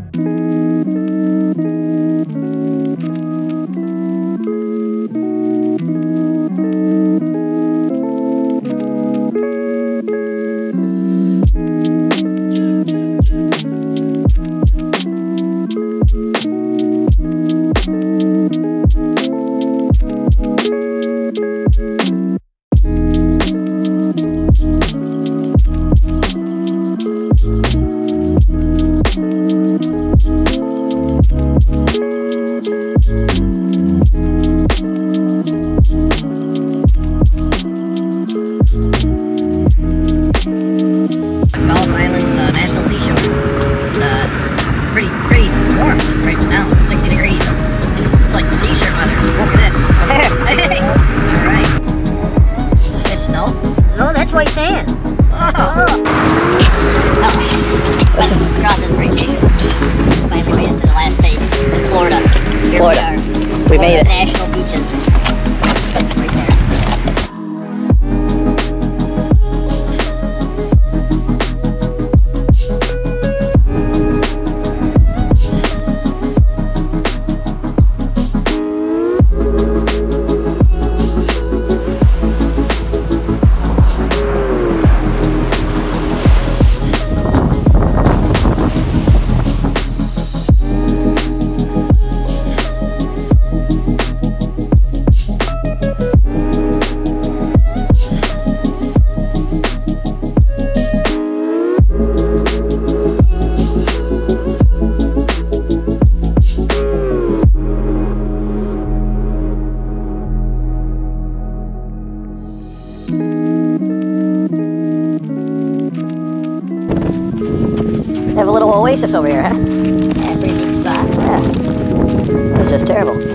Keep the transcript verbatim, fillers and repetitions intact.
Gulf Islands uh, National Seashore. It's uh, pretty, pretty warm right now, sixty degrees. It's, it's like t-shirt weather. Look at this. Hey! Alright. Is this snow? No, that's white sand. Oh! Oh. Well, across this bridge, finally made it to the last state, Florida. Here Florida. we are. We made it. National beaches. Right there. Have a little oasis over here, huh? Yeah, pretty big spot. Yeah. That's just terrible.